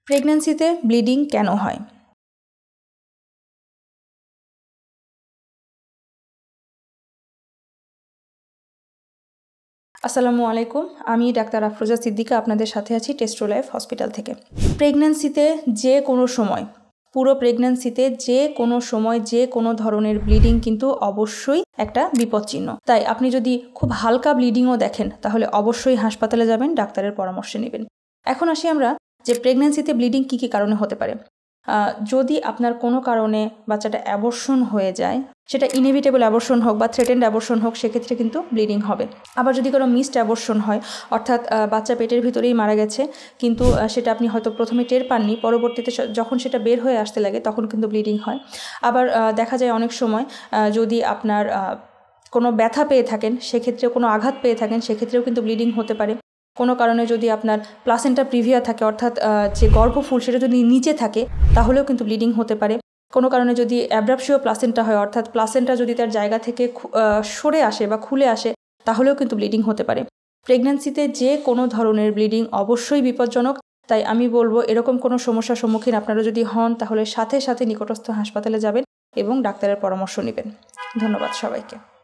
প্রেগন্যান্সিতে bleeding কেন হয়? আসসালামু আলাইকুম, আমি ডাক্তার আফরোজা সিদ্দিকা আপনাদের সাথে আছি টেস্ট্রো লাইফ হসপিটাল থেকে। প্রেগন্যান্সিতে যে কোনো সময়, পুরো প্রেগন্যান্সিতে যে কোনো সময় যে কোনো ধরনের ব্লিডিং কিন্তু অবশ্যই একটা বিপদচিহ্ন। তাই আপনি যদি খুব হালকা ব্লিডিংও দেখেন তাহলে অবশ্যই হাসপাতালে যাবেন, ডাক্তারের পরামর্শ নেবেন। এখন আসি আমরা যে প্রেগন্যান্সিতে ব্লিডিং কী কী কারণে হতে পারে। যদি আপনার কোনো কারণে বাচ্চাটা অ্যাবর্শন হয়ে যায়, সেটা ইনএভিটেবল অ্যাবর্শন হোক বা থ্রেটেন্ড অ্যাবর্শন হোক, সেক্ষেত্রে কিন্তু ব্লিডিং হবে। আবার যদি কোনো মিসড অ্যাবর্শন হয়, অর্থাৎ বাচ্চা পেটের ভিতরেই মারা গেছে কিন্তু সেটা আপনি হয়তো প্রথমে টের পাননি, পরবর্তীতে যখন সেটা বের হয়ে আসতে লাগে তখন কিন্তু ব্লিডিং হয়। আবার দেখা যায় অনেক সময় যদি আপনার কোনো ব্যথা পেয়ে থাকেন, সেক্ষেত্রেও কোনো আঘাত পেয়ে থাকেন, সেক্ষেত্রেও কিন্তু ব্লিডিং হতে পারে। কোনো কারণে যদি আপনার প্লাসেন্টা প্রিভিয়া থাকে, অর্থাৎ যে গর্ভফুল সেটা যদি নিচে থাকে, তাহলেও কিন্তু ব্লিডিং হতে পারে। কোনো কারণে যদি অ্যাব্রাপশিও প্লাসেন্টা হয়, অর্থাৎ প্লাসেন্টা যদি তার জায়গা থেকে সরে আসে বা খুলে আসে, তাহলেও কিন্তু ব্লিডিং হতে পারে। প্রেগন্যান্সিতে যে কোনো ধরনের ব্লিডিং অবশ্যই বিপজ্জনক। তাই আমি বলবো, এরকম কোনো সমস্যার সম্মুখীন আপনারা যদি হন তাহলে সাথে সাথে নিকটস্থ হাসপাতালে যাবেন এবং ডাক্তারের পরামর্শ নেবেন। ধন্যবাদ সবাইকে।